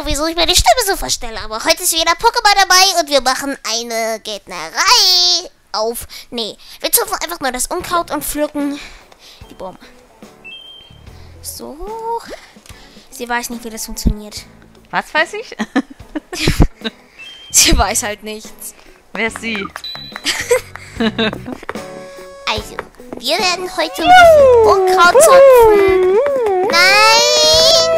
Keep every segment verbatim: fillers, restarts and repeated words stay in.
wieso ich meine Stimme so verstelle. Aber heute ist wieder Pokémon dabei und wir machen eine Gärtnerei auf. Nee, wir zupfen einfach nur das Unkraut und pflücken die Bäume. So. Sie weiß nicht, wie das funktioniert. Was weiß ich? Sie weiß halt nichts. Wer ist sie? Also, wir werden heute ein bisschen Unkraut zupfen. Nein!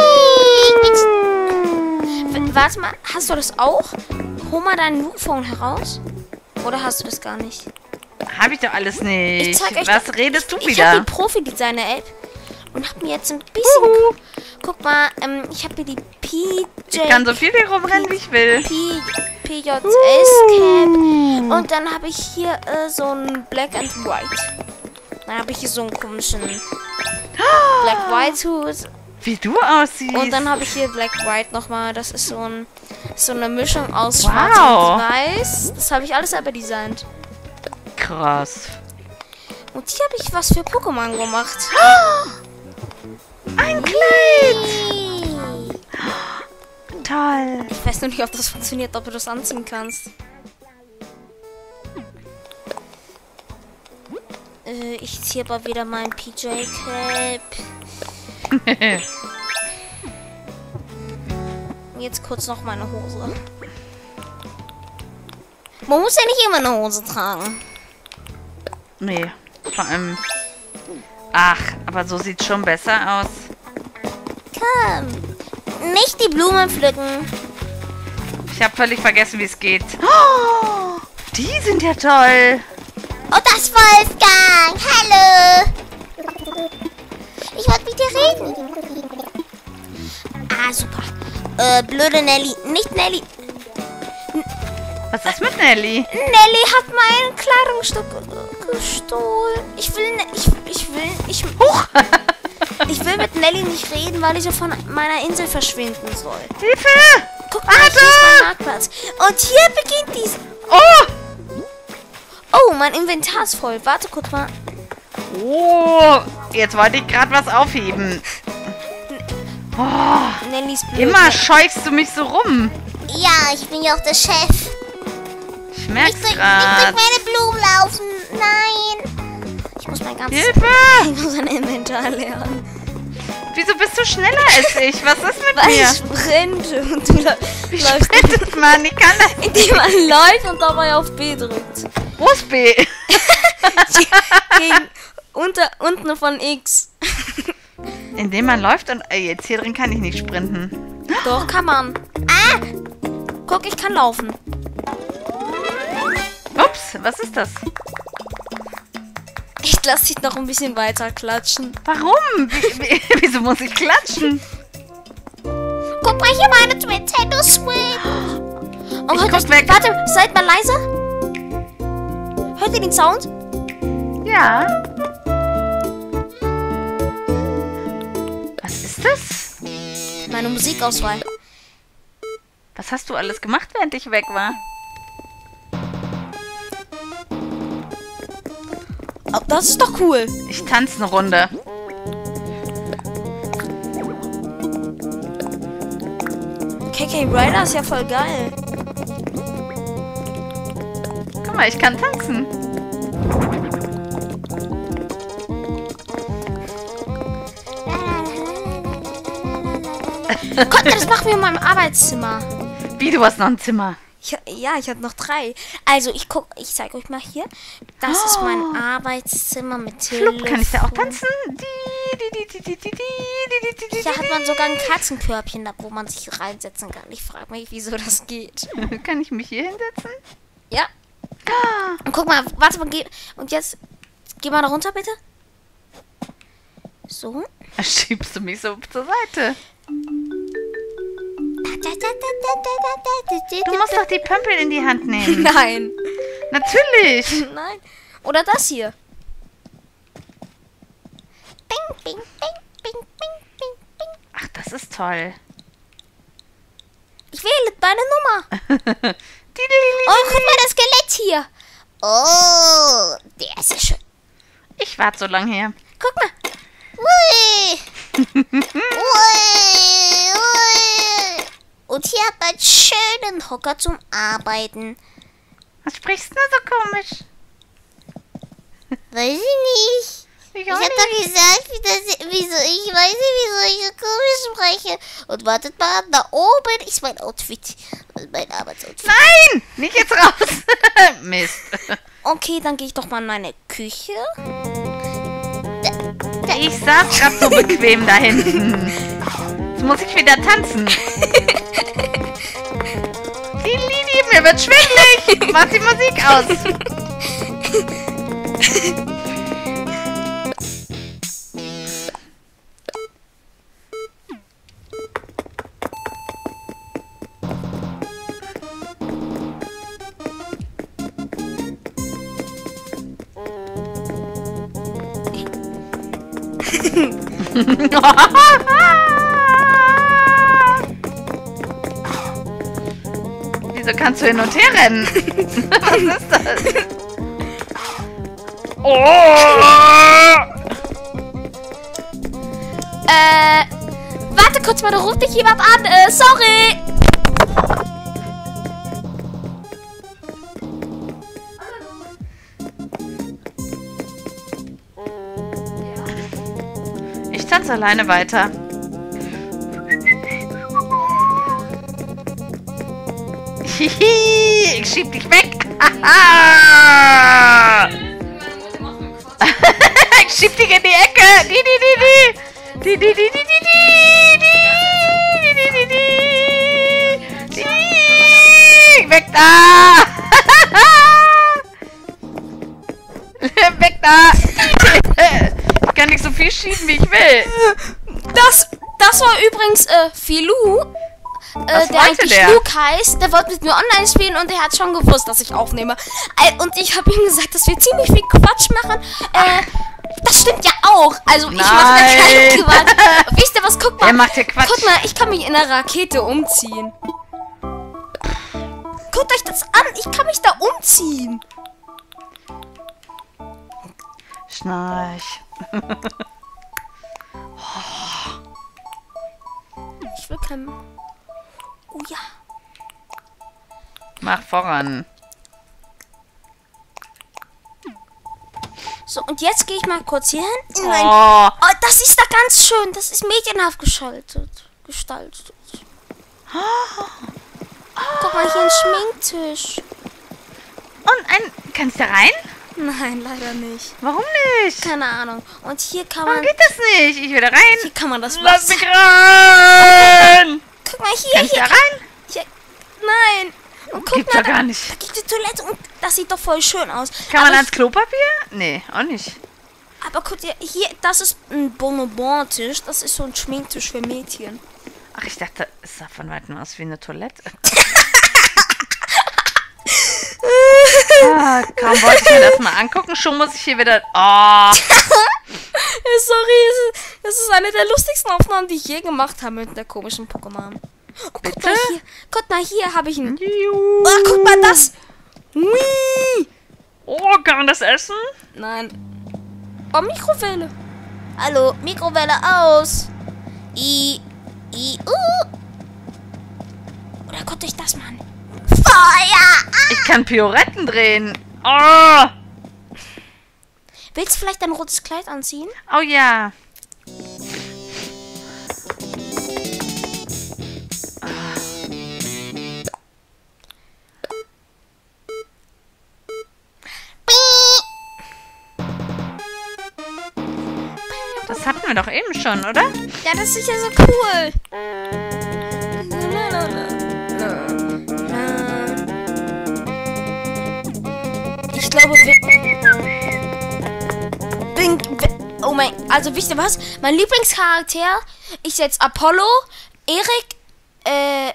W- Warte mal, hast du das auch? Hol mal dein Loopphone heraus. Oder hast du das gar nicht? Hab ich doch alles nicht. Ich zeig euch Was das- redest du Ich wieder? habe die Profi-Designer-App und habe mir jetzt ein bisschen... Uhu. Guck mal, ähm, ich habe hier die P J... Ich kann so viel hier rumrennen, wie ich will. P J S-Cap. Und dann habe ich hier äh, so ein Black and White. Dann habe ich hier so einen komischen Black-White-Hut. Wie du aussiehst. Und dann habe ich hier Black-White nochmal. Das ist so, ein, so eine Mischung aus Wow. Schwarz und Weiß. Das habe ich alles selber designt. Krass. Und hier habe ich was für Pokémon gemacht. Ein Kleid. Toll. Ich weiß nur nicht, ob das funktioniert, ob du das anziehen kannst. Äh, ich ziehe aber wieder mein P J-Cap. Jetzt kurz noch meine Hose. Man muss ja nicht immer eine Hose tragen. Nee, vor allem... Ach, aber so sieht schon besser aus. Komm. Nicht die Blumen pflücken. Ich habe völlig vergessen, wie es geht. Oh, die sind ja toll. Oh, das ist Wolfgang. Hallo. Ich wollte mit dir reden. Ah, super. Äh, blöde Nelly. Nicht Nelly. Was ist mit Nelly? Nelly hat mein Kleidungsstück äh, gestohlen. Ich will, ne ich, ich will, ich, Huch. ich will mit Nelly nicht reden, weil ich so von meiner Insel verschwinden soll. Hilfe! Guck mal, hier ist mein Marktplatz. Und hier beginnt dies. Oh! Oh, mein Inventar ist voll. Warte kurz mal. Oh! Jetzt wollte ich gerade was aufheben. Oh, Nellys blöd. immer scheuchst du mich so rum. Ja, ich bin ja auch der Chef. Ich merk's Nicht durch, nicht grad. durch meine Blumen laufen. Nein. Ich muss mein ganzes Hilfe! Ich muss ein Inventar lernen. Wieso bist du schneller als ich? Was ist mit Weil mir? ich sprinte und du la- Wie läufst, sprintet man? Ich kann das. indem man läuft und dabei auf B drückt. Wo ist B? Gegen unter, unten von X. Indem man läuft und... Ey, jetzt hier drin kann ich nicht sprinten. Doch, kann man. Ah! Guck, ich kann laufen. Ups, was ist das? Ich lasse dich noch ein bisschen weiter klatschen. Warum? Wie, wie, wieso muss ich klatschen? Guck mal hier meine Nintendo Switch. Oh, Ich hört guck euch- weg. Warte, seid mal leise. Hört ihr den Sound? Ja. Was ist das? Meine Musikauswahl. Was hast du alles gemacht, während ich weg war? Oh, das ist doch cool. Ich tanze eine Runde. K K Rider ist ja voll geil. Guck mal, ich kann tanzen. Gott, das machen wir in meinem Arbeitszimmer. Wie, du hast noch ein Zimmer? Ich, ja, ich habe noch drei. Also, ich guck, ich zeige euch mal hier. Das ist mein Arbeitszimmer mit Telefon. Flup, kann ich da auch tanzen? Die, die, die, die, die, die, die, die, die, Hier hat man sogar ein Katzenkörbchen, da wo man sich reinsetzen kann. Ich frage mich, wieso das geht. die. Kann ich mich hier hinsetzen? Ja. Und guck mal, warte mal, geh, und jetzt, geh mal da runter, bitte. So. Schiebst du mich so zur Seite? Du musst doch die Pömpel in die Hand nehmen. Nein. Natürlich. Nein. Oder das hier. Bing, bing, bing, bing, bing, bing, bing. Ach, das ist toll. Ich wähle deine Nummer. Oh, Oh, guck mal, das Skelett hier. Oh, der ist ja schön. ich warte so lange hier. Guck mal. Ui. Ui, ui. Und hier hat man einen schönen Hocker zum Arbeiten. Was sprichst du denn so komisch? Weiß ich nicht. Ich Ich auch hab nicht. doch gesagt, wie das, wieso, ich weiß nicht, wieso ich so komisch spreche. Und wartet mal, da oben ist mein Outfit. Mein Arbeitsoutfit. Nein! Nicht jetzt raus! Mist. Okay, dann gehe ich doch mal in meine Küche. Ich saß gerade so bequem da hinten. Jetzt muss ich wieder tanzen. Lili, mir wird schwindelig. Mach die Musik aus. Wieso kannst du hin und her rennen? Was ist das? Oh! Äh, warte kurz mal, da ruft dich jemand an. Äh, sorry. Ich tanze alleine weiter. Hihi, ich schieb dich weg. Ich schieb dich in die Ecke. Die, die, die, die. Die, die, die, die, die, die. Die, die, die, die. Die. Weg da. Weg da. Ich kann nicht so viel schieben, wie ich will. Das, das war übrigens äh, Filou. Äh, Was der wollte eigentlich der? Luke heißt, der wollte mit mir online spielen und der hat schon gewusst, dass ich aufnehme. Äh, und ich habe ihm gesagt, dass wir ziemlich viel Quatsch machen. Äh, das stimmt ja auch. Also ich mache da keinen Quatsch. Wisst ihr was? Guck mal. Er macht ja Quatsch. Guck mal, ich kann mich in der Rakete umziehen. Guckt euch das an. Ich kann mich da umziehen. Schnarch. Ich will kein... Oh ja. Mach voran. So, und jetzt gehe ich mal kurz hier hin. Oh. Oh, das ist da ganz schön. Das ist mädchenhaft geschaltet. Gestaltet. Guck mal, hier ein Schminktisch. Und ein... Kannst du da rein? Nein, leider nicht. Warum nicht? Keine Ahnung. Und hier kann Warum man... geht das nicht? Ich will da rein. Hier kann man das Lass Wasser... mich rein! Guck mal, hier, Kann ich hier. da rein? hier. Nein. Und guck Gibt's mal, doch gar da, nicht. da gibt die Toilette und das sieht doch voll schön aus. Kann man aber, ans Klopapier? Nee, auch nicht. aber guck dir, hier, das ist ein Bonbon-Tisch. Das ist so ein Schminktisch für Mädchen. Ach, ich dachte, es sah von weitem aus wie eine Toilette. Ah, kaum wollte ich mir das mal angucken, schon muss ich hier wieder... Oh. Sorry, das ist eine der lustigsten Aufnahmen, die ich je gemacht habe mit der komischen Pokémon. Oh, guck Bitte? mal hier, guck mal hier, habe ich einen... Juhu. Oh, guck mal das! Hui. Oh, kann man das essen? Nein. Oh, Mikrowelle. Hallo, Mikrowelle aus. I, I, uh. Oder guckt euch das mal an. Feuer! Ich kann Pioretten drehen. Oh, Willst du vielleicht ein rotes Kleid anziehen? oh ja. Das hatten wir doch eben schon, oder? Ja, das ist ja so cool. Ich glaube, Bin, oh mein, also wisst ihr was? Mein Lieblingscharakter ist jetzt Apollo, Erik, äh,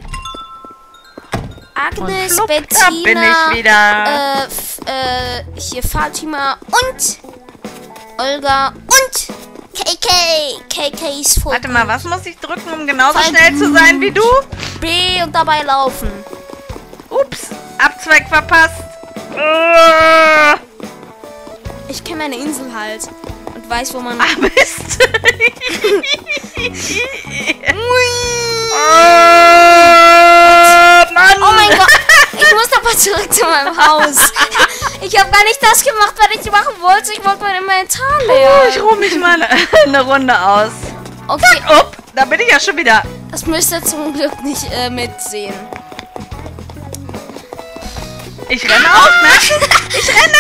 Agnes, Und flupp, Bettina, da bin ich wieder. Äh, f, äh, hier Fatima und Olga und K K. K K ist vor Warte mal, was muss ich drücken, um genauso Voll schnell zu sein wie du? B und dabei laufen. Ups, Abzweig verpasst. Uh. Ich kenne meine Insel halt und weiß, wo man... Ah, Mist. uh. mal zurück zu meinem Haus. Ich habe gar nicht das gemacht, was ich machen wollte. Ich wollte mein Inventar leer. Oh, ich ruhe mich mal eine Runde aus. Okay, Upp, da bin ich ja schon wieder. das müsst ihr zum Glück nicht äh, mitsehen. Ich renne auch, ne? Ich renne!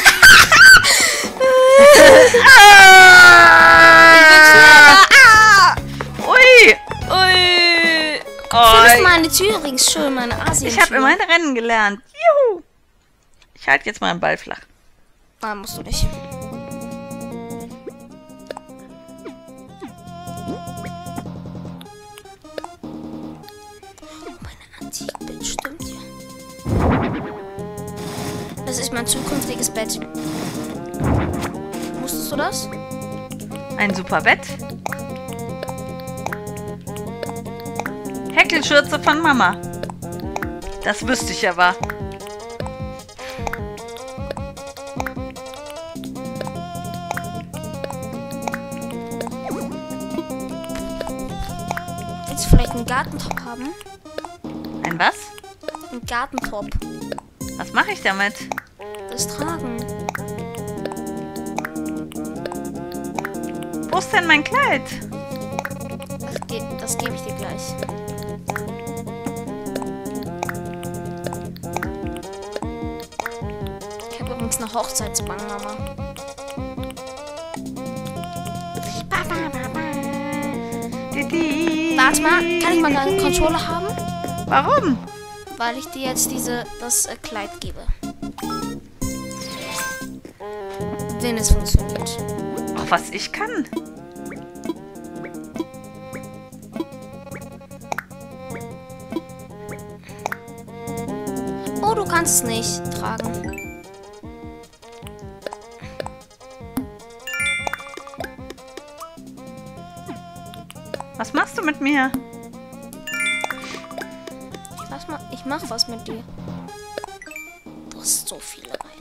Ah! Ui! Ui. Oh, Fünfmal eine Tür übrigens schön, meine Asien. ich habe immerhin Rennen gelernt. Juhu! Ich halte jetzt mal den Ball flach. Ah, musst du nicht. Oh, meine Antikbett stimmt ja. Das ist mein zukünftiges Bett. Wusstest du das? Ein super Bett. Häkelschürze von Mama. Das wüsste ich aber. Willst du vielleicht einen Gartentop haben? Ein was? Ein Gartentop. Was mache ich damit? Das Tragen. Wo ist denn mein Kleid? Ach, ge das gebe ich dir gleich. Ich habe übrigens eine Hochzeitsbang, Mama. Warte mal, kann ich mal einen Controller haben? Warum? Weil ich dir jetzt diese das äh, Kleid gebe. Wenn es funktioniert. Ach, was ich kann. Oh, du kannst es nicht tragen. Was machst du mit mir? Ich, weiß mal, ich mach was mit dir. Du hast so viele rein.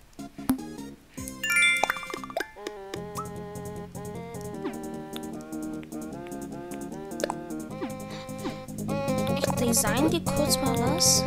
Ich design dir kurz mal was.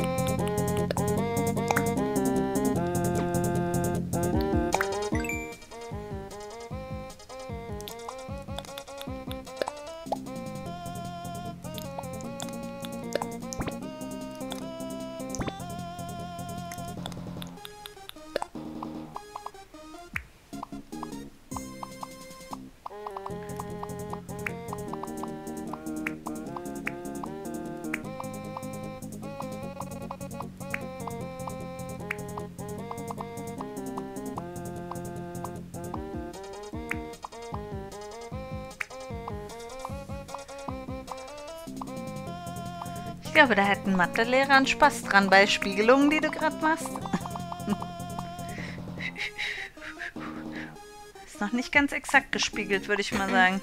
Ich glaube, da hätten Mathelehrer einen Spaß dran bei Spiegelungen, die du gerade machst. Ist noch nicht ganz exakt gespiegelt, würde ich mal sagen.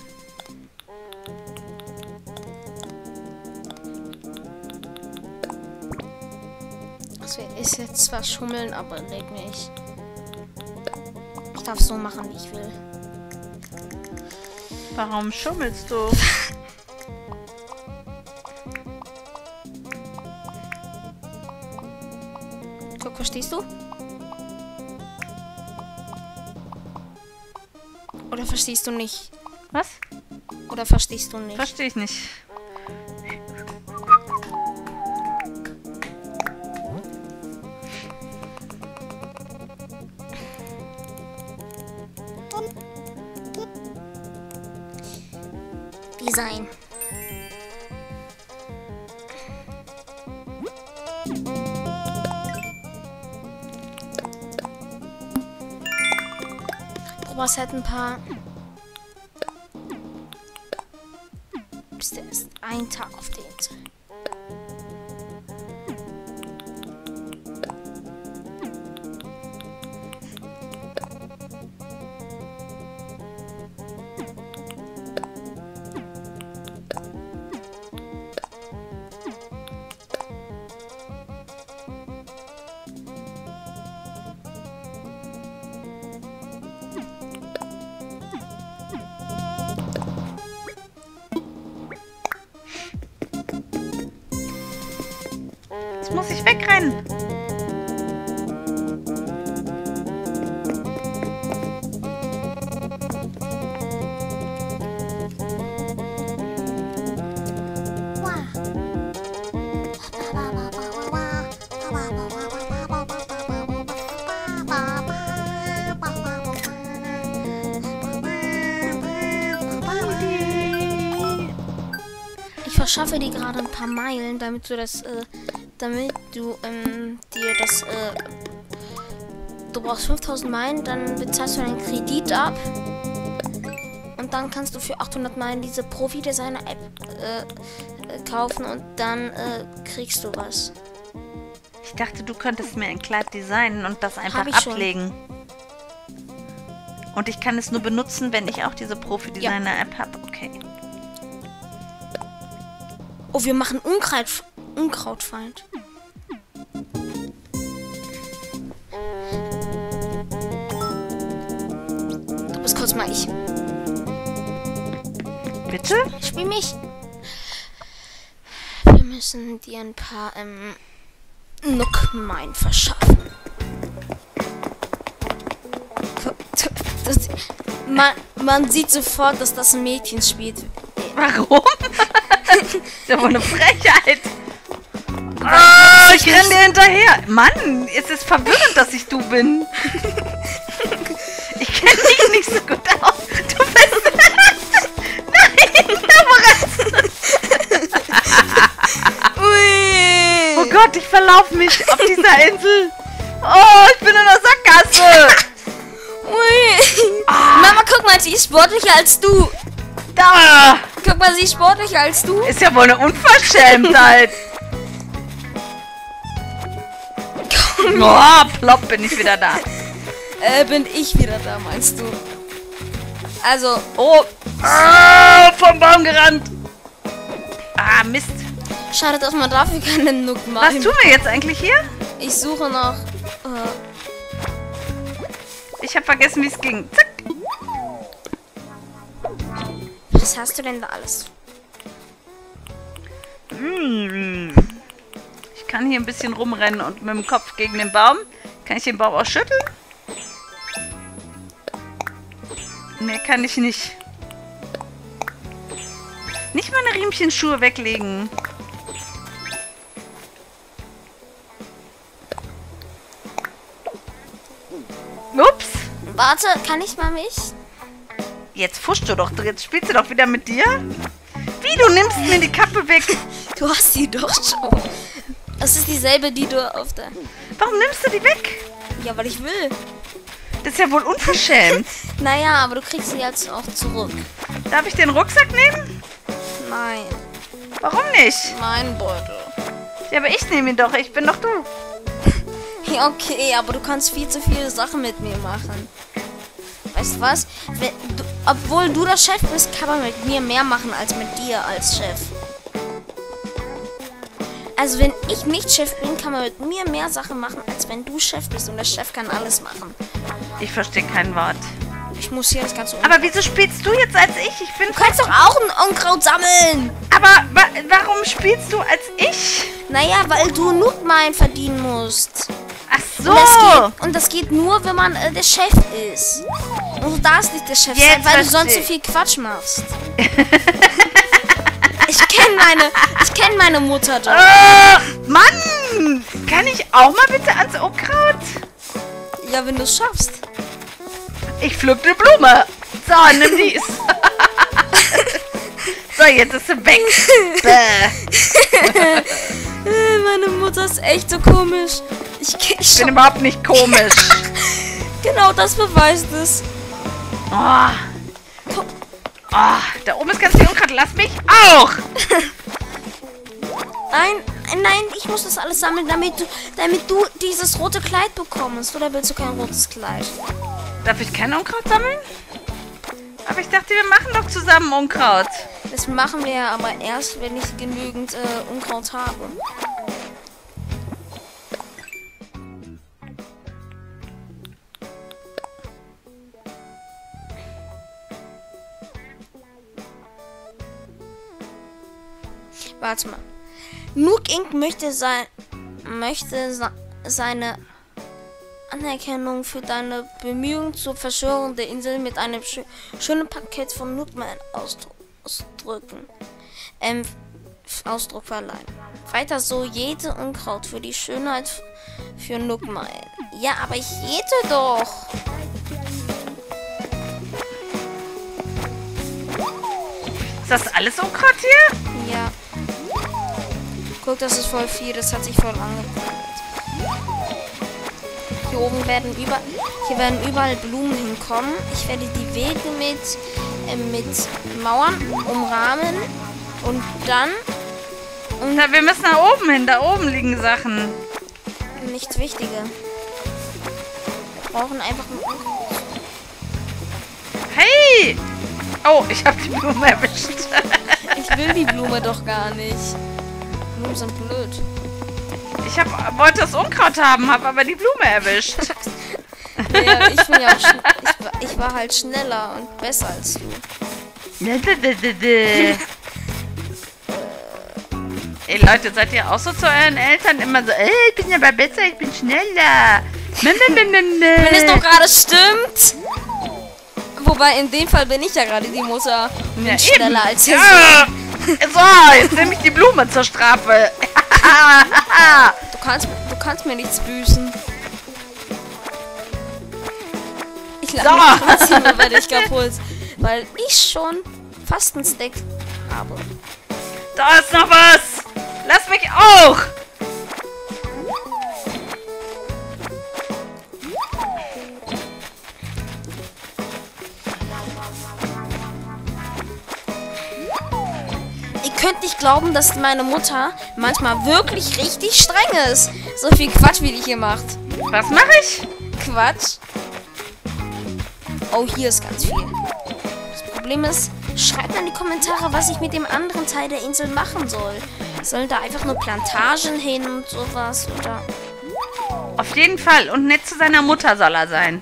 Das ist jetzt zwar Schummeln, aber leg mich. Ich darf so machen, wie ich will. Warum schummelst du? Guck, verstehst du? Oder verstehst du nicht? Was? Oder verstehst du nicht? Verstehe ich nicht. Design. Was hat ein paar. Bist du erst ein Tag auf der Insel? Jetzt muss ich wegrennen. verschaffe dir gerade ein paar Meilen, damit du das, äh, damit du, ähm, dir das, äh, du brauchst fünftausend Meilen, dann bezahlst du deinen Kredit ab. Und dann kannst du für achthundert Meilen diese Profi-Designer-App äh, äh, kaufen und dann äh, kriegst du was. Ich dachte, du könntest mir ein Kleid designen und das einfach Hab ich ablegen. Und ich kann es nur benutzen, wenn ich auch diese Profi-Designer-App habe. Okay. Oh, wir machen Unkraut, Unkrautfeind. Du bist kurz mal ich. Bitte? Spiel mich. Wir müssen dir ein paar ähm, Nook-Mine verschaffen. Das, man, man sieht sofort, dass das ein Mädchen spielt. Warum? Das ist ja wohl eine Frechheit. Oh, ich renne dir hinterher. Mann, es ist verwirrend, dass ich du bin. Ich kenne dich nicht so gut aus. Du bist... Nein, Ui. oh Gott, ich verlaufe mich auf dieser Insel. Oh, ich bin in der Sackgasse. Ui. Ah. Mama, guck mal, sie ist sportlicher als du. Da. Guck mal, sie ist sportlicher als du. Ist ja wohl eine Unverschämtheit. Oh, plopp, bin ich wieder da. Äh, bin ich wieder da, meinst du? Also, oh. Ah, vom Baum gerannt. Ah, Mist. Schade, dass man dafür keine Nook macht. Was tun wir jetzt eigentlich hier? Ich suche noch... Äh, ich habe vergessen, wie es ging. Zack. Was hast du denn da alles? Hm. Ich kann hier ein bisschen rumrennen und mit dem Kopf gegen den Baum. Kann ich den Baum auch schütteln? Mehr kann ich nicht. Nicht meine Riemchenschuhe weglegen. Ups. Warte, kann ich mal mich? Jetzt fuschst du doch. Jetzt spielst du doch wieder mit dir. Wie, du nimmst mir die Kappe weg. Du hast die doch schon. Das ist dieselbe, die du auf der... Warum nimmst du die weg? Ja, weil ich will. Das ist ja wohl unverschämt. Naja, aber du kriegst sie jetzt auch zurück. Darf ich den Rucksack nehmen? Nein. Warum nicht? Mein Beutel. Ja, aber ich nehme ihn doch. Ich bin doch du. Ja, okay, aber du kannst viel zu viele Sachen mit mir machen. Weißt du was? Wenn du, obwohl du der Chef bist, kann man mit mir mehr machen als mit dir als Chef. Also wenn ich nicht Chef bin, kann man mit mir mehr Sachen machen, als wenn du Chef bist. Und der Chef kann alles machen. Ich verstehe kein Wort. Ich muss hier das Ganze... Aber wieso spielst du jetzt als ich? Ich bin... Du kannst doch auch ein Unkraut sammeln. Aber wa warum spielst du als ich? Naja, weil du Nook-Mine verdienen musst. Ach so. Und das geht, und das geht nur, wenn man äh, der Chef ist. Und du darfst nicht der Chef Jetzt sein, weil du sonst versteh- so viel Quatsch machst. Ich kenne meine, ich kenne meine Mutter doch. Oh, Mann! Kann ich auch mal bitte ans Unkraut? Ja, wenn du es schaffst. Ich pflück eine Blume. So, nimm dies. So, jetzt ist sie weg. Bäh. Meine Mutter ist echt so komisch. Ich, ich, Ich bin überhaupt nicht komisch. Genau, das beweist es. Oh. Guck. Oh, da oben ist ganz viel Unkraut. Lass mich auch. Nein, nein, ich muss das alles sammeln, damit du, damit du dieses rote Kleid bekommst. Oder willst du kein rotes Kleid? Darf ich kein Unkraut sammeln? Aber ich dachte, wir machen doch zusammen Unkraut. Das machen wir ja aber erst, wenn ich genügend äh, Unkraut habe. Warte mal. Nook Incorporated möchte, sein, möchte se seine Anerkennung für deine Bemühungen zur Verschwörung der Insel mit einem schö schönen Paket von Nook-Mine ausdrücken. Ähm, Ausdruck verleihen. Weiter so, jede Unkraut für die Schönheit für Nook-Mine. Ja, aber ich jede doch. Ist das alles Unkraut hier? Ja. Guck, das ist voll viel. Das hat sich voll angepackt. Hier oben werden über, hier werden überall Blumen hinkommen. Ich werde die Wege mit, äh, mit Mauern umrahmen. Und dann... Und na, wir müssen nach oben hin. Da oben liegen Sachen. Nichts Wichtiges. Wir brauchen einfach... Hey! Oh, ich habe die Blume erwischt. Ich will die Blume doch gar nicht. Blumen sind blöd. Ich hab, wollte das Unkraut haben, habe aber die Blume erwischt. Naja, ich bin ja auch schn ich, war, ich war halt schneller und besser als du. Ey Leute, seid ihr auch so zu euren Eltern immer so, ey, ich bin aber besser, ich bin schneller. Wenn es doch gerade stimmt. Wobei, in dem Fall bin ich ja gerade die Mutter. Bin Ja, schneller eben. als ihr Ja. Sohn. So, jetzt nehme ich die Blume zur Strafe. Du kannst, du kannst mir nichts büßen. Ich So. lache mich trotzdem über dich kaputt. Weil ich schon fast ein Stack habe. Da ist noch was. Lass mich auch. Ihr könnt nicht glauben, dass meine Mutter manchmal wirklich richtig streng ist. So viel Quatsch, wie die hier macht. Was mache ich? Quatsch. Oh, hier ist ganz viel. Das Problem ist, schreibt mal in die Kommentare, was ich mit dem anderen Teil der Insel machen soll. Sollen da einfach nur Plantagen hin und sowas, oder? Auf jeden Fall. Und nett zu seiner Mutter soll er sein.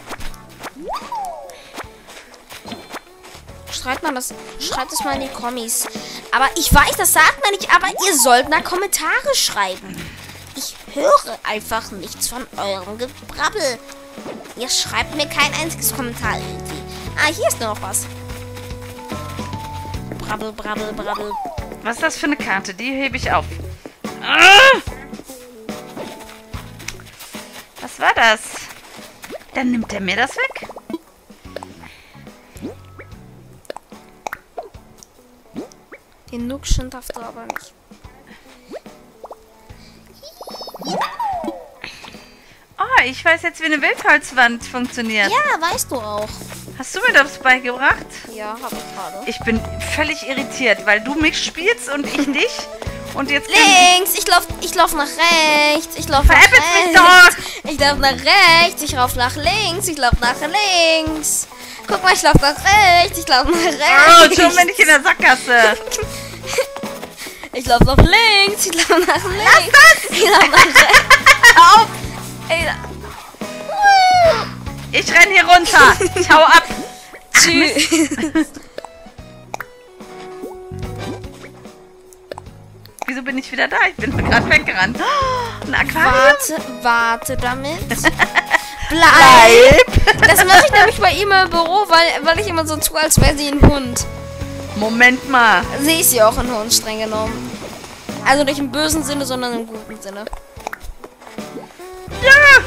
Schreibt mal das, schreibt es mal in die Kommis. Aber ich weiß, das sagt man nicht, aber ihr sollt mal Kommentare schreiben. Ich höre einfach nichts von eurem Gebrabbel. Ihr schreibt mir kein einziges Kommentar irgendwie. Ah, hier ist nur noch was. Brabbel, brabbel, brabbel. Was ist das für eine Karte? Die hebe ich auf. Ah! Was war das? Dann nimmt er mir das weg. Den Nuckschen darfst du aber nicht. Oh, ich weiß jetzt, wie eine Wildholzwand funktioniert. Ja, weißt du auch. Hast du mir das beigebracht? Ja, hab ich gerade. Ich bin völlig irritiert, weil du mich spielst und ich dich. Und jetzt kann Links, ich lauf, ich lauf nach rechts, ich lauf nach Veräppelt mich rechts. Ich lauf nach rechts, ich lauf nach links, ich lauf nach links. Guck mal, ich lauf nach rechts, ich lauf nach Oh, rechts. schon bin ich in der Sackgasse. Ich lauf nach links, ich lauf nach links. Lass das! Ich lauf nach rechts. Auf! Ey, Ich renn hier runter. Ich hau ab. tschüss. Wieso bin ich wieder da? Ich bin gerade weggerannt. Oh, ein Aquarium. Warte, warte damit. Bleib. Bleib. Das mache ich nämlich bei ihm im Büro, weil, weil ich immer so tue, als wäre sie ein Hund. Moment mal. Sie ist ja auch ein Hund, streng genommen. Also nicht im bösen Sinne, sondern im guten Sinne. Ja.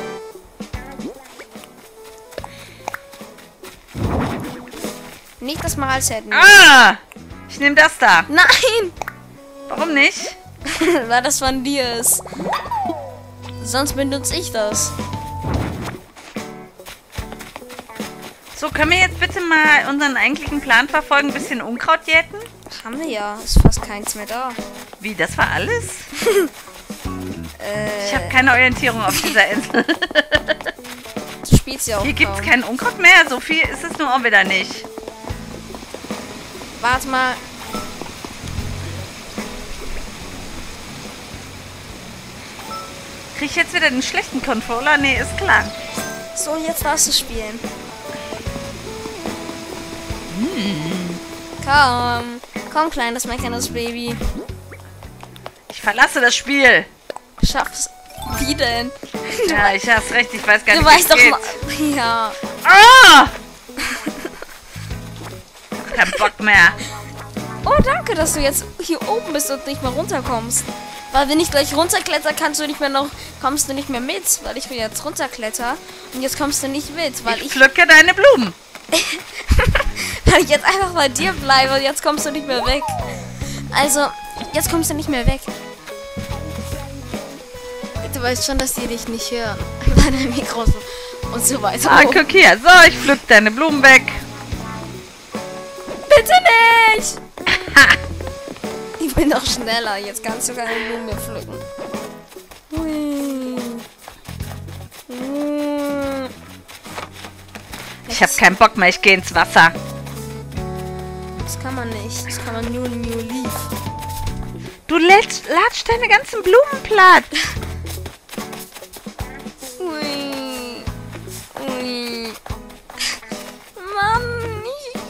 Nicht das Mahlzeiten. Ah. Ich nehme das da. Nein! Warum nicht? Weil das von dir ist. Sonst benutze ich das. So, können wir jetzt bitte mal unseren eigentlichen Plan verfolgen? Ein bisschen Unkraut jäten? Haben wir ja. Ist fast keins mehr da. Wie, das war alles? Äh, Ich habe keine Orientierung auf dieser Insel. du spielst ja auch Hier gibt es kaum. kein Unkraut mehr. So viel ist es nur auch wieder nicht. Warte mal. Krieg ich jetzt wieder den schlechten Controller? Nee, ist klar. So, jetzt darfst du spielen. Komm. Komm, kleines, meckerndes Baby. Ich verlasse das Spiel. Schaff's. Wie denn? Ja, ich hast recht. Ich weiß gar Du nicht, weißt doch wie es mal. geht. Ja. Ah! Kein Bock mehr. Oh, danke, dass du jetzt hier oben bist und nicht mehr runterkommst. Weil wenn ich gleich runterkletter, kannst du nicht mehr noch, kommst du nicht mehr mit, weil ich jetzt runterkletter und jetzt kommst du nicht mit, weil Ich ich, pflücke deine Blumen. weil ich jetzt einfach bei dir bleibe und jetzt kommst du nicht mehr weg. Also, jetzt kommst du nicht mehr weg. Du weißt schon, dass die dich nicht hören. Deine Mikros und so weiter. Ah, guck hier. So, ich pflück deine Blumen weg. Bitte nicht! Ich bin doch schneller. Jetzt kannst du keine Blumen mehr pflücken. Hui. Hui. Ich hab keinen Bock mehr. Ich gehe ins Wasser. Das kann man nicht. Das kann man nur in New Leaf. Du lädst, latsch deine ganzen Blumen platt. Ui. Ui. Mann. Ich...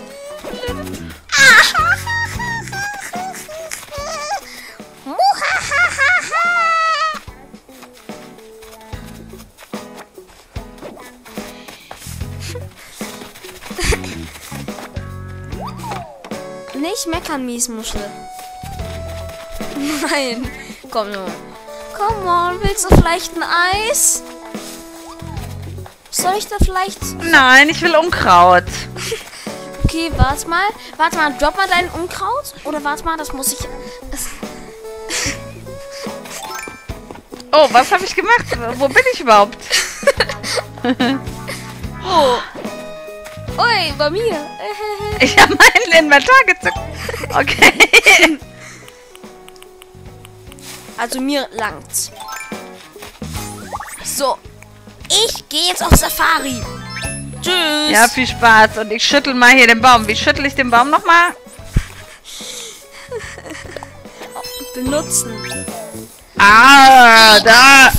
Nicht meckern, Miesmuschel. Nein. Komm nun. Komm on, willst du vielleicht ein Eis? Soll ich da vielleicht... Nein, ich will Unkraut. Okay, warte mal. Warte mal, drop mal dein Unkraut. Oder warte mal, das muss ich... Oh, was habe ich gemacht? Wo bin ich überhaupt? Oh. Ui, bei mir. Ich habe meinen Inventar gezückt. Okay. Also mir langt's. So. Ich gehe jetzt auf Safari. Tschüss. Ja, viel Spaß. Und ich schüttel mal hier den Baum. Wie schüttel ich den Baum nochmal? Benutzen. Ah, da.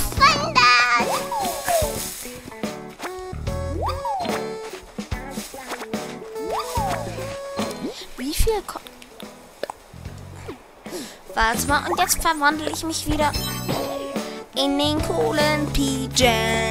Wie viel kommt? Warte mal, und jetzt verwandle ich mich wieder in den coolen P J.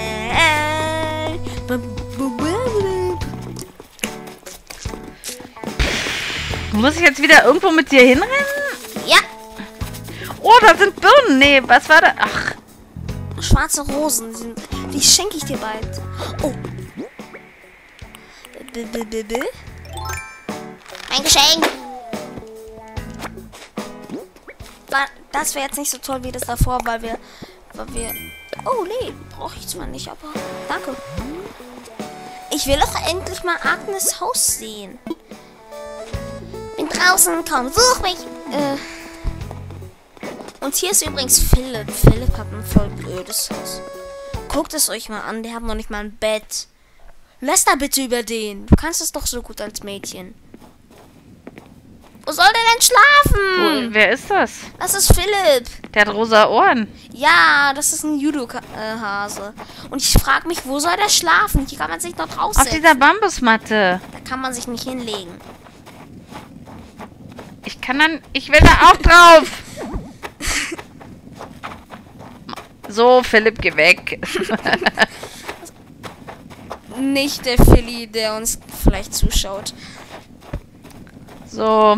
Muss ich jetzt wieder irgendwo mit dir hinrennen? Ja. Oh, da sind Birnen. Nee, was war da? Ach. Schwarze Rosen sind. Die schenke ich dir bald. Oh. B -b -b -b Ein Geschenk. Das wäre jetzt nicht so toll wie das davor, weil wir, weil wir... Oh, nee, brauche ich zwar nicht, aber danke. Ich will doch endlich mal Agnes Haus sehen. Bin draußen, komm, such mich. Äh. Und hier ist übrigens Philipp. Philipp hat ein voll blödes Haus. Guckt es euch mal an, der hat noch nicht mal ein Bett. Läster bitte über den. Du kannst es doch so gut als Mädchen. Wo soll der denn schlafen? Wo, wer ist das? Das ist Philipp. Der hat rosa Ohren. Ja, das ist ein Judo-Hase. Und ich frage mich, wo soll der schlafen? Hier kann man sich noch Auf draufsetzen. dieser Bambusmatte. Da kann man sich nicht hinlegen. Ich kann dann... Ich will da auch drauf. So, Philipp, geh weg. Nicht der Philly, der uns vielleicht zuschaut. So.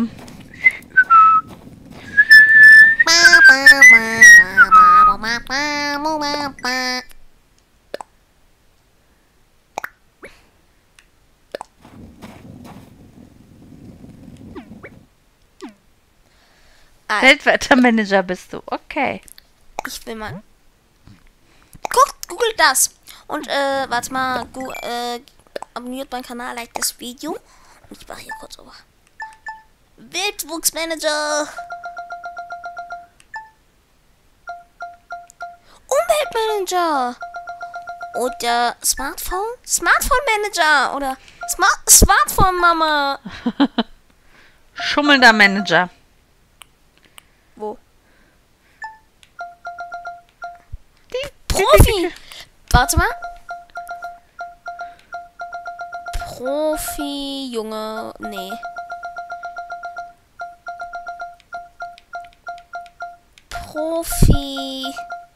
Ah, Feldwettermanager bist du. Okay. ich will mal. Guck, googelt das. Und, äh, warte mal. Gu äh, abonniert meinen Kanal, like das Video. Und ich mache hier kurz over. Wildwuchsmanager. Umweltmanager. Oder Smartphone? Smartphone Manager. Oder Smart Smartphone Mama. Schummelnder Manager. Wo? Profi. Warte mal. Profi, Junge. Nee. Profi.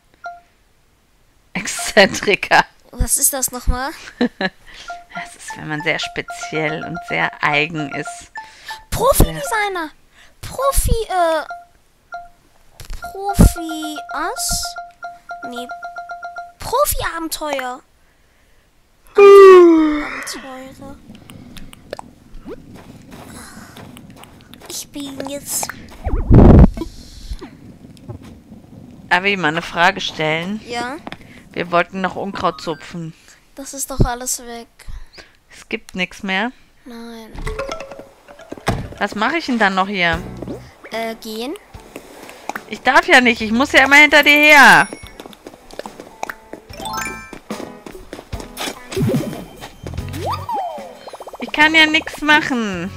Exzentriker. Was ist das nochmal? Das ist, wenn man sehr speziell und sehr eigen ist. Profi-Designer. Profi, äh. Profi-Ass? Nee. Profi-Abenteuer. Abenteuer. Ich bin jetzt. Äh, Darf ich mal eine Frage stellen? Ja, Wir wollten noch Unkraut zupfen. das ist doch alles weg. Es gibt nichts mehr. Nein. Was mache ich denn dann noch hier? Äh, gehen? Ich darf ja nicht. Ich muss ja immer hinter dir her. Ich kann ja nichts machen.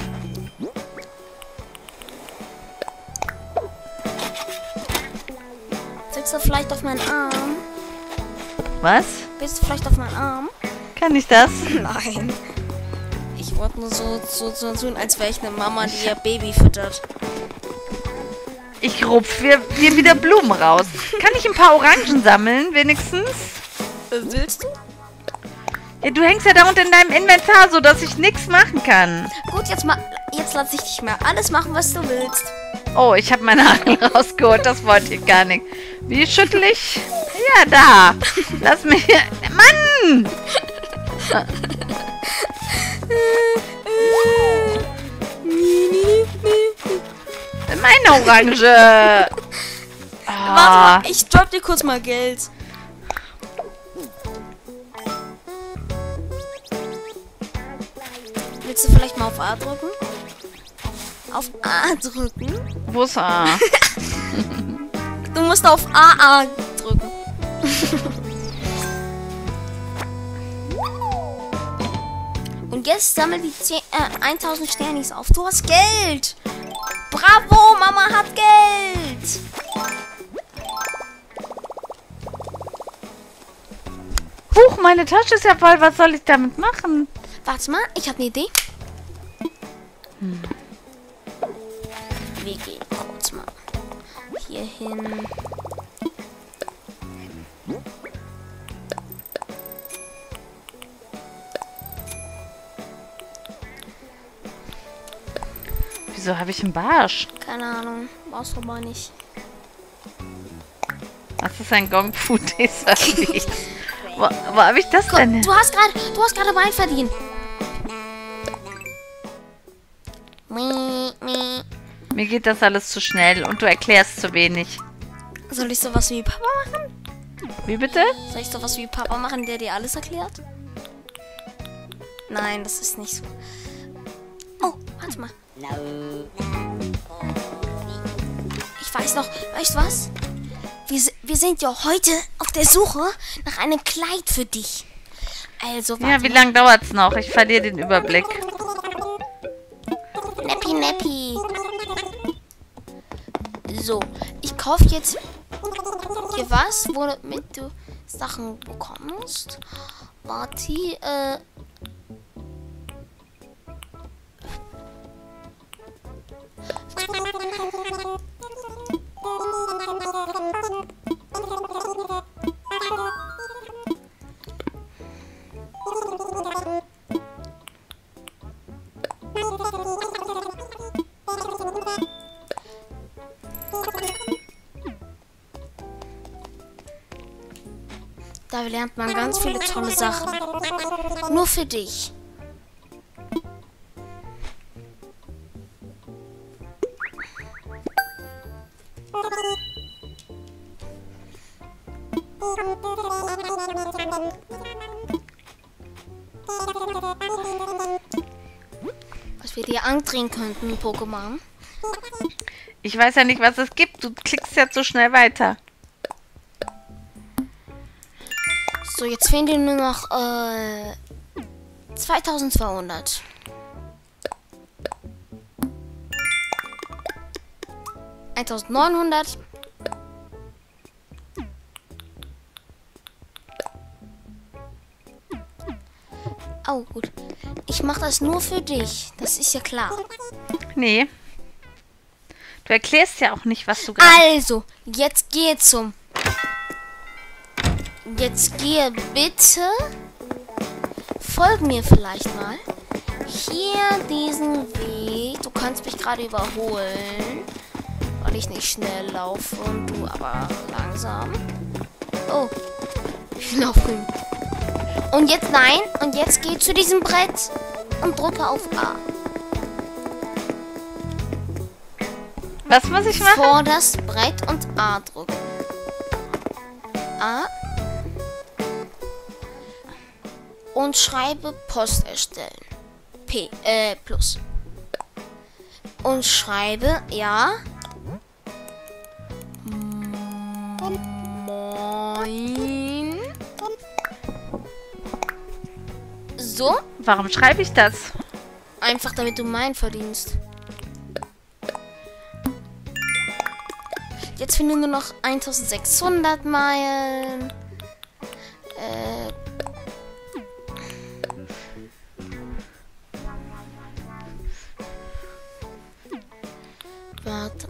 Sitzt du vielleicht auf meinen Arm? Was? Bist du vielleicht auf meinen Arm? Kann ich das? Nein. Ich wollte nur so, so, so tun, als wäre ich eine Mama, die ihr Baby füttert. Ich rupf dir dir wieder Blumen raus. Kann ich ein paar Orangen sammeln, wenigstens? Äh, willst du? Ja, du hängst ja da unten in deinem Inventar, so dass ich nichts machen kann. Gut, jetzt mal, jetzt lass ich dich mal alles machen, was du willst. Oh, ich habe meine Angel rausgeholt. Das wollte ich gar nicht. Wie schüttel ich? Ja, da. Lass mich... Mann! Meine Orange. Warte Ah. mal, ich drop dir kurz mal Geld. Willst du vielleicht mal auf A drücken? Auf A drücken? Wo ist A? Du musst auf A A drücken. Und jetzt sammel die zehn, äh, tausend Sternis auf. Du hast Geld. Bravo, Mama hat Geld. Huch, meine Tasche ist ja voll. Was soll ich damit machen? Warte mal, ich habe eine Idee. Hm. Wir gehen kurz mal hier hin. Wieso habe ich einen Barsch? Keine Ahnung, brauchst du aber nicht. Was ist ein Gong Fu Service? wo wo habe ich das Guck, denn? du hast gerade, du hast gerade Wein verdient. Mir geht das alles zu schnell und du erklärst zu wenig. Soll ich sowas wie Papa machen? Wie bitte? Soll ich sowas wie Papa machen, der dir alles erklärt? Nein, das ist nicht so. Oh, warte mal. Ich weiß noch, weißt du was? Wir, wir sind ja heute auf der Suche nach einem Kleid für dich. Also, warte Ja, wie mal. lange dauert's noch? Ich verliere den Überblick. Neppi, Neppi. So, ich kaufe jetzt hier was, womit du Sachen bekommst. Warte, äh... Da lernt man ganz viele tolle Sachen. Nur für dich. Was wir dir andrehen könnten, Pokémon. Ich weiß ja nicht, was es gibt. Du klickst ja zu schnell weiter. So, jetzt fehlen dir nur noch äh, zweitausendzweihundert. eintausendneunhundert. Oh, gut. Ich mache das nur für dich. Das ist ja klar. Nee. Du erklärst ja auch nicht, was du gerade... Also, jetzt gehe zum... Jetzt gehe bitte... Folg mir vielleicht mal. Hier diesen Weg. Du kannst mich gerade überholen. Weil ich nicht schnell laufe und du aber langsam. Oh. Ich laufe grün. Und jetzt nein. Und jetzt geh zu diesem Brett. Und drücke auf A. Was muss ich machen? Vor das Brett und A drücken. A. Und schreibe Post erstellen. P, äh, plus. Und schreibe, ja. Moin. So. Warum schreibe ich das? Einfach damit du Meilen verdienst. Jetzt finde nur noch eintausendsechshundert Meilen. Äh. Warte.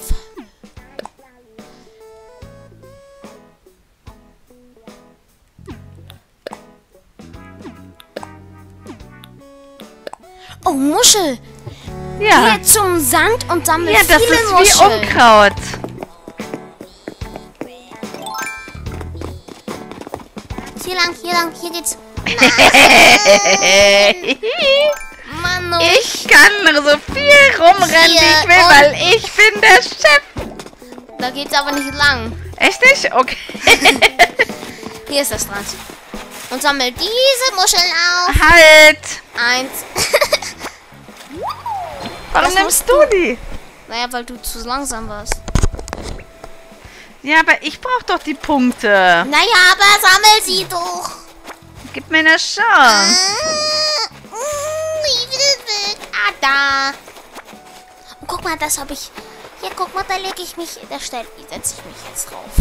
Oh, Muschel! Ja. Geh zum Sand und sammle Ja, das viele ist Muscheln. wie Unkraut. Hier lang, hier lang, hier geht's. Mann, oh. Ich kann so viel rumrennen, wie ich will, Hier, weil ich bin der Chef. Da geht's aber nicht lang. Echt nicht? Okay. Hier ist das dran. Und sammel diese Muscheln auf. Halt! Eins. Warum Was nimmst musst du die? Naja, weil du zu langsam warst. Ja, aber ich brauche doch die Punkte. Naja, aber sammel sie doch. Gib mir eine Chance. Ah, mm, wie viel wird? Ah, da. Und guck mal, das habe ich. Hier, guck mal, da lege ich mich. Da stelle setze ich mich jetzt drauf.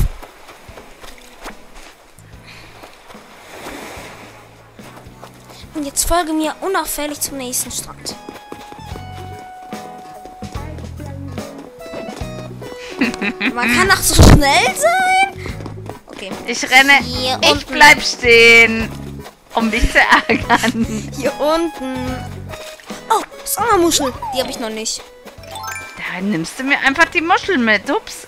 Und jetzt folge mir unauffällig zum nächsten Strand. Man kann auch so schnell sein. Okay. Ich renne. Hier Ich unten. bleib stehen, um dich zu ärgern. Hier unten. Oh, Sommermuschel. Die habe ich noch nicht. Da nimmst du mir einfach die Muschel mit. Ups.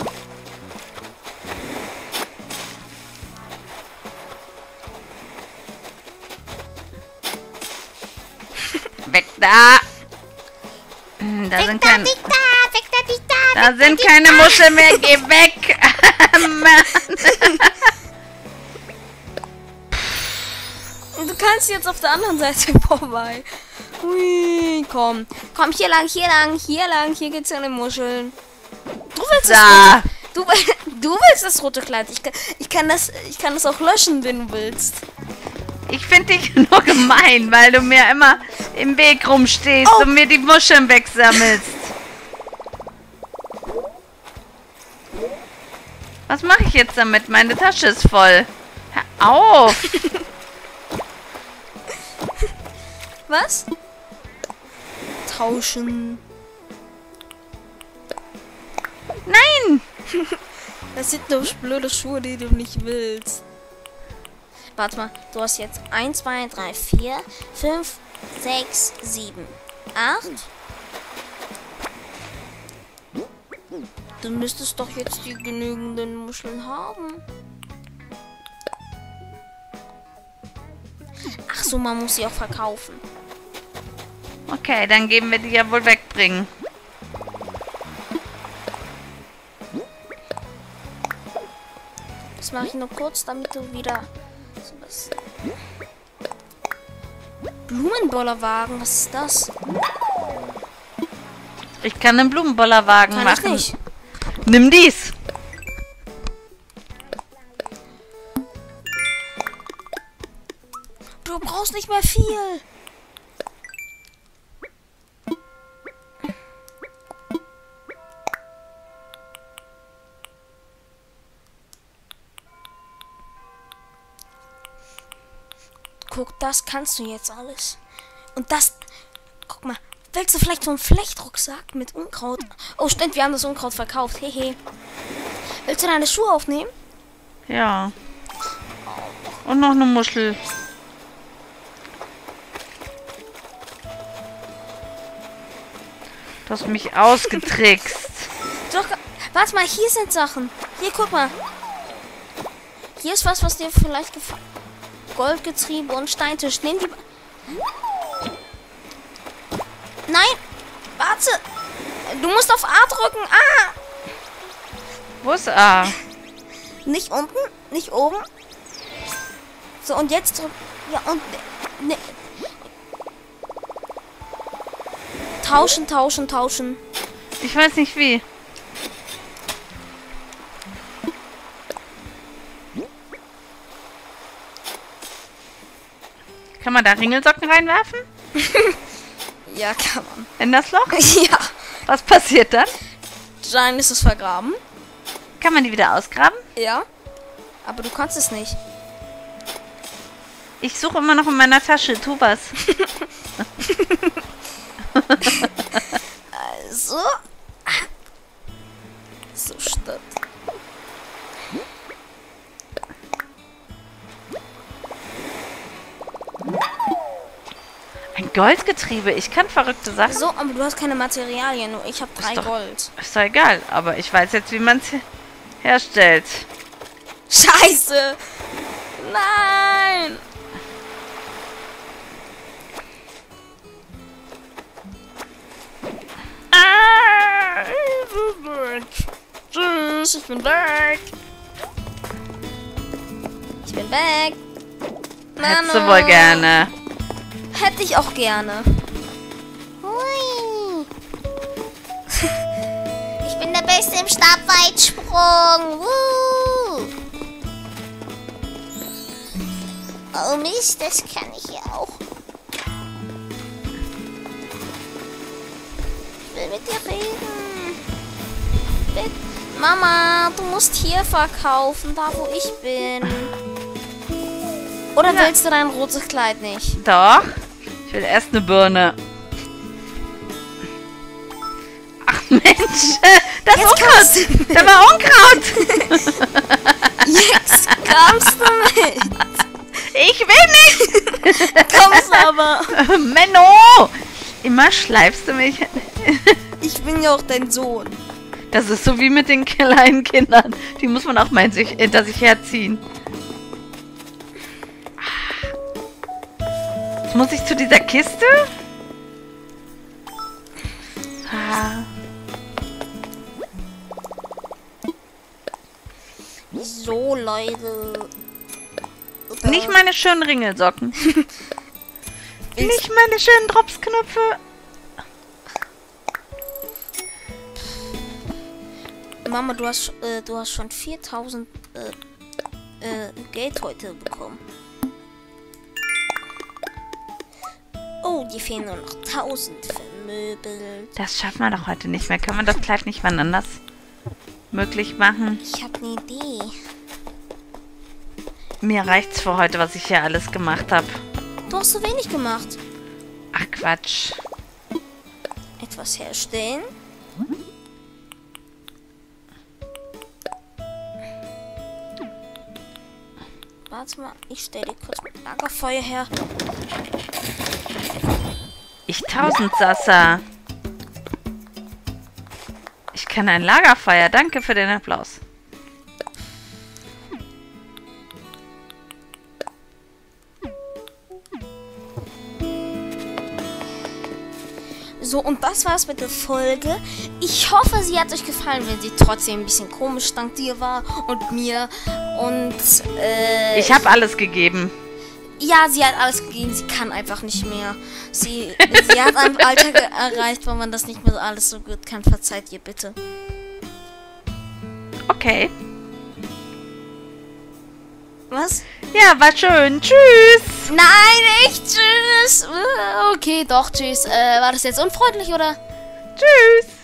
Weg da. Hm, Da sind keine, Weg da, weg da, weg da. da sind keine Muscheln mehr. Geh weg. Mann. Du kannst jetzt auf der anderen Seite vorbei. Hui, komm. Komm, hier lang, hier lang, hier lang. Hier geht's an den Muscheln. Du willst das Da. rote, du, du willst das rote Kleid. Ich kann, ich, kann das, ich kann das auch löschen, wenn du willst. Ich finde dich nur gemein, weil du mir immer im Weg rumstehst Oh. und mir die Muscheln wegsammelst. Was mache ich jetzt damit? Meine Tasche ist voll. Hör auf! Was? Tauschen. Nein! Das sind nur blöde Schuhe, die du nicht willst. Warte mal, du hast jetzt eins, zwei, drei, vier, fünf, sechs, sieben, acht. Du müsstest doch jetzt die genügenden Muscheln haben. Ach so, man muss sie auch verkaufen. Okay, dann geben wir die ja wohl wegbringen. Das mache ich nur kurz, damit du wieder sowas. Blumenbollerwagen, was ist das? Ich kann einen Blumenbollerwagen Kann machen. ich nicht. Nimm dies! Du brauchst nicht mehr viel. Guck, das kannst du jetzt alles. Und das... Guck mal. Willst du vielleicht so einen Flechtrucksack mit Unkraut? Oh, stimmt, wir haben das Unkraut verkauft. Hehe. Willst du deine Schuhe aufnehmen? Ja. Und noch eine Muschel. Du hast mich ausgetrickst. Doch, warte mal, hier sind Sachen. Hier, guck mal. Hier ist was, was dir vielleicht gefällt. Goldgetriebe und Steintisch. Nimm die... Nein! Warte! Du musst auf A drücken. Ah! Wo ist A? Nicht unten? Nicht oben. So, und jetzt drück. Ja, und. Ne. Tauschen, tauschen, tauschen. Ich weiß nicht wie. Kann man da Ringelsocken reinwerfen? Ja, kann man. In das Loch? Ja. Was passiert dann? Dann ist es vergraben. Kann man die wieder ausgraben? Ja. Aber du kannst es nicht. Ich suche immer noch in meiner Tasche. Tu was. Also. So statt. Ein Goldgetriebe. Ich kann verrückte Sachen. So, aber du hast keine Materialien. Nur ich habe drei doch- Gold. Ist doch egal. Aber ich weiß jetzt, wie man es herstellt. Scheiße. Nein. Ah! Tschüss, ich bin weg. Ich bin weg. Hättest du wohl gerne. Hätte ich auch gerne. Hui. Ich bin der Beste im Stabweitsprung. Woo. Oh Mist, das kann ich ja auch. Ich will mit dir reden. Bitte. Mama, du musst hier verkaufen, da wo ich bin. Oder Ja. willst du dein rotes Kleid nicht? Doch. Ich will erst eine Birne. Ach Mensch. Das Jetzt Unkraut. Da war Unkraut. Jetzt kommst du mit. Ich will nicht. Kommst aber. Menno. Immer schleifst du mich. Ich bin ja auch dein Sohn. Das ist so wie mit den kleinen Kindern. Die muss man auch mal sich, hinter sich herziehen. Jetzt muss ich zu dieser Kiste? Ah. So, Leute. Nicht meine schönen Ringelsocken. Nicht meine schönen Dropsknöpfe. Mama, du hast, äh, du hast schon viertausend äh, äh, Geld heute bekommen. Oh, die fehlen nur noch tausend für Möbel. Das schaffen wir doch heute nicht mehr. Können wir das Kleid nicht wann anders möglich machen? Ich habe eine Idee. Mir reicht's für heute, was ich hier alles gemacht habe. Du hast so wenig gemacht. Ach Quatsch. Etwas herstellen. Warte mal, ich stelle kurz mein Lagerfeuer her. Ich Tausendsasser. Ich kann ein Lagerfeuer. Danke für den Applaus. So, und das war's mit der Folge. Ich hoffe, sie hat euch gefallen, wenn sie trotzdem ein bisschen komisch dank dir war und mir. Und, äh... Ich habe alles gegeben. Ja, sie hat alles gegeben. Sie kann einfach nicht mehr. Sie, sie hat ein Alter ge- erreicht, wo man das nicht mehr so alles so gut kann. Verzeiht ihr bitte. Okay. Was? Ja, war schön. Tschüss. Nein, echt tschüss. Äh, Okay, doch, tschüss. Äh, war das jetzt unfreundlich, oder? Tschüss.